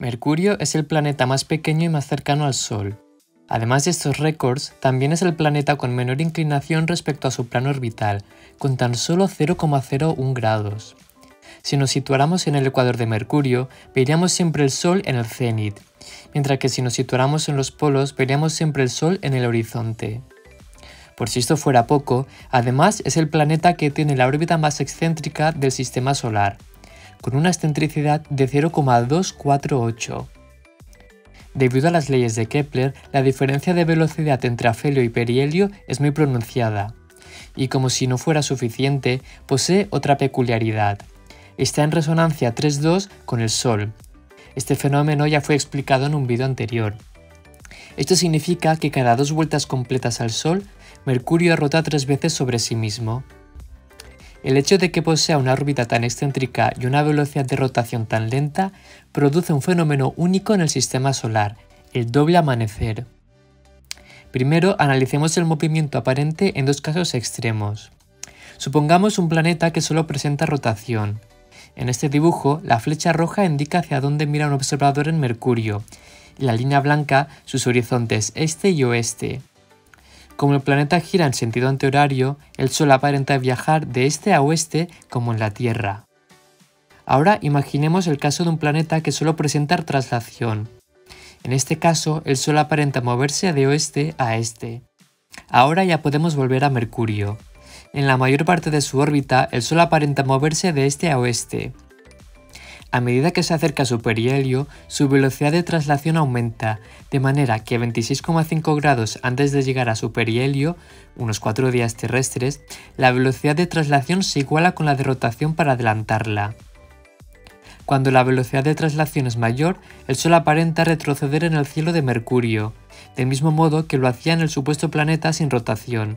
Mercurio es el planeta más pequeño y más cercano al Sol. Además de estos récords, también es el planeta con menor inclinación respecto a su plano orbital, con tan solo 0,01 grados. Si nos situáramos en el ecuador de Mercurio, veríamos siempre el Sol en el cénit, mientras que si nos situáramos en los polos, veríamos siempre el Sol en el horizonte. Por si esto fuera poco, además es el planeta que tiene la órbita más excéntrica del Sistema Solar, con una excentricidad de 0,248. Debido a las leyes de Kepler, la diferencia de velocidad entre afelio y perihelio es muy pronunciada, y como si no fuera suficiente, posee otra peculiaridad. Está en resonancia 3,2 con el Sol. Este fenómeno ya fue explicado en un vídeo anterior. Esto significa que cada 2 vueltas completas al Sol, Mercurio rota 3 veces sobre sí mismo. El hecho de que posea una órbita tan excéntrica y una velocidad de rotación tan lenta produce un fenómeno único en el Sistema Solar, el doble amanecer. Primero, analicemos el movimiento aparente en 2 casos extremos. Supongamos un planeta que solo presenta rotación. En este dibujo, la flecha roja indica hacia dónde mira un observador en Mercurio, y la línea blanca sus horizontes este y oeste. Como el planeta gira en sentido antihorario, el Sol aparenta viajar de este a oeste como en la Tierra. Ahora imaginemos el caso de un planeta que solo presenta traslación. En este caso, el Sol aparenta moverse de oeste a este. Ahora ya podemos volver a Mercurio. En la mayor parte de su órbita, el Sol aparenta moverse de este a oeste. A medida que se acerca a su perihelio, su velocidad de traslación aumenta, de manera que 26,5 grados antes de llegar a su perihelio, unos 4 días terrestres, la velocidad de traslación se iguala con la de rotación para adelantarla. Cuando la velocidad de traslación es mayor, el Sol aparenta retroceder en el cielo de Mercurio, del mismo modo que lo hacía en el supuesto planeta sin rotación.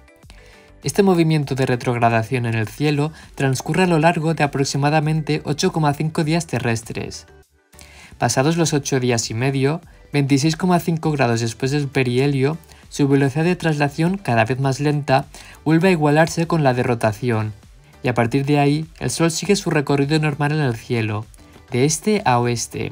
Este movimiento de retrogradación en el cielo transcurre a lo largo de aproximadamente 8,5 días terrestres. Pasados los 8 días y medio, 26,5 grados después del perihelio, su velocidad de traslación, cada vez más lenta, vuelve a igualarse con la de rotación, y a partir de ahí el Sol sigue su recorrido normal en el cielo, de este a oeste.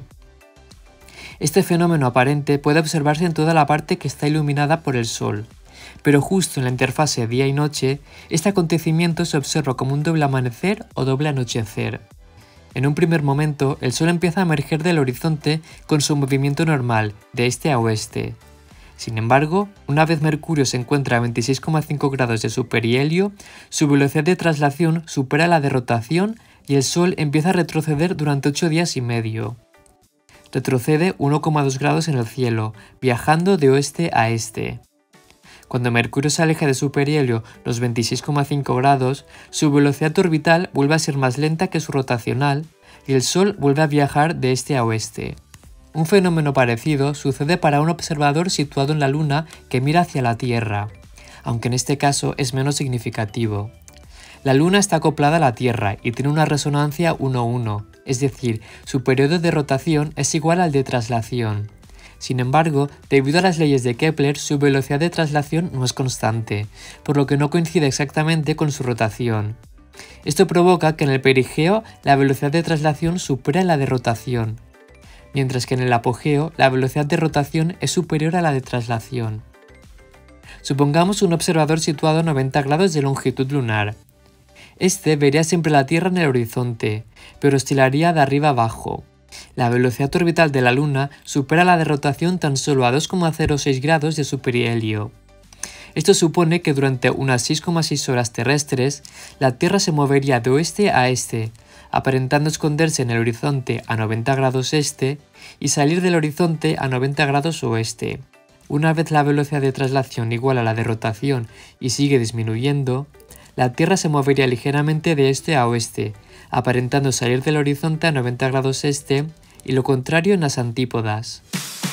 Este fenómeno aparente puede observarse en toda la parte que está iluminada por el Sol. Pero justo en la interfase día y noche, este acontecimiento se observa como un doble amanecer o doble anochecer. En un primer momento, el Sol empieza a emerger del horizonte con su movimiento normal, de este a oeste. Sin embargo, una vez Mercurio se encuentra a 26,5 grados de su perihelio, su velocidad de traslación supera la de rotación y el Sol empieza a retroceder durante 8 días y medio. Retrocede 1,2 grados en el cielo, viajando de oeste a este. Cuando Mercurio se aleja de su perihelio los 26,5 grados, su velocidad orbital vuelve a ser más lenta que su rotacional y el Sol vuelve a viajar de este a oeste. Un fenómeno parecido sucede para un observador situado en la Luna que mira hacia la Tierra, aunque en este caso es menos significativo. La Luna está acoplada a la Tierra y tiene una resonancia 1,1, es decir, su periodo de rotación es igual al de traslación. Sin embargo, debido a las leyes de Kepler, su velocidad de traslación no es constante, por lo que no coincide exactamente con su rotación. Esto provoca que en el perigeo la velocidad de traslación supere la de rotación, mientras que en el apogeo la velocidad de rotación es superior a la de traslación. Supongamos un observador situado a 90 grados de longitud lunar. Este vería siempre la Tierra en el horizonte, pero oscilaría de arriba abajo. La velocidad orbital de la Luna supera la de rotación tan solo a 2,06 grados de su perihelio. Esto supone que durante unas 6,6 horas terrestres, la Tierra se movería de oeste a este, aparentando esconderse en el horizonte a 90 grados este y salir del horizonte a 90 grados oeste. Una vez la velocidad de traslación iguala a la de rotación y sigue disminuyendo, la Tierra se movería ligeramente de este a oeste, aparentando salir del horizonte a 90 grados este y lo contrario en las antípodas.